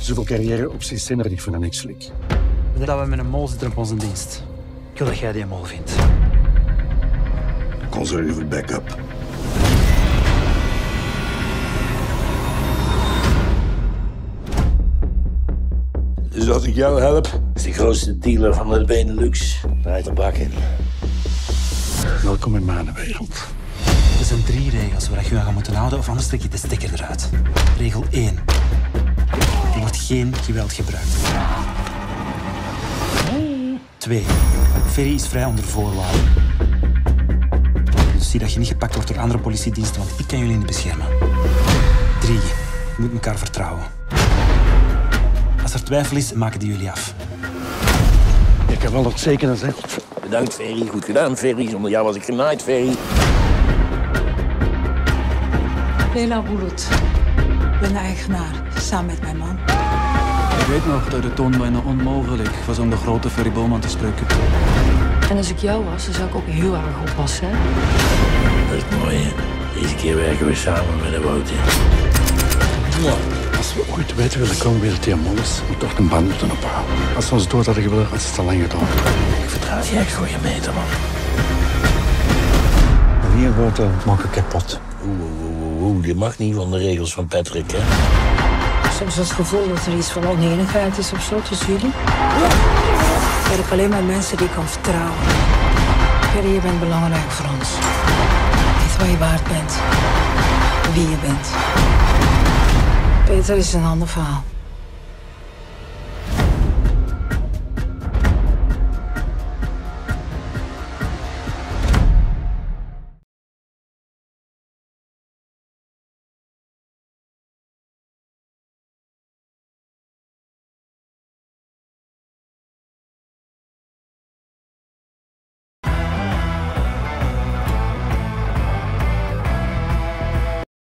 Zoveel carrièreopties zijn er niet voor een ex-flik. Dat we met een mol zitten op onze dienst. Ik wil dat jij die mol vindt. Conservative backup. Dus als ik jou help, is de grootste dealer van de Benelux. Draait de bak in. Welkom in mijn wereld. Er zijn 3 regels waar je aan gaat moeten houden, of anders trek je de stekker eruit. Regel 1. Er wordt geen geweld gebruikt. 2. Ferry is vrij onder voorwaarden. Dus zie dat je niet gepakt wordt door andere politiediensten, want ik kan jullie niet beschermen. 3. Je moet elkaar vertrouwen. Als er twijfel is, maken die jullie af. Ik heb wel dat zeker gezegd. Bedankt, Ferry. Goed gedaan, Ferry. Zonder jou was ik genaaid, Ferry. Leila Bulut. Ik ben de eigenaar, samen met mijn man. Ik weet nog dat het toen bijna onmogelijk was om de grote Ferry Bowman te spreken. En als ik jou was, dan zou ik ook heel erg oppassen. Hè? Dat is mooi, hè? Deze keer werken we samen met een Wouter. Als we ooit weten willen komen wie het die mol is, moet toch een band moeten ophouden. Als we ons dood hadden gewild, had het te lang gedaan. Ik vertrouw je echt voor je meter, man. Hier wordt maak ik kapot. Dit mag niet van de regels van Patrick, hè? Soms was het gevoel dat er iets van oneenigheid is of zo tussen jullie. Ik werk alleen met mensen die ik kan vertrouwen. Ferry, je bent belangrijk voor ons. Weet wat je waard bent. Wie je bent. Peter is een ander verhaal.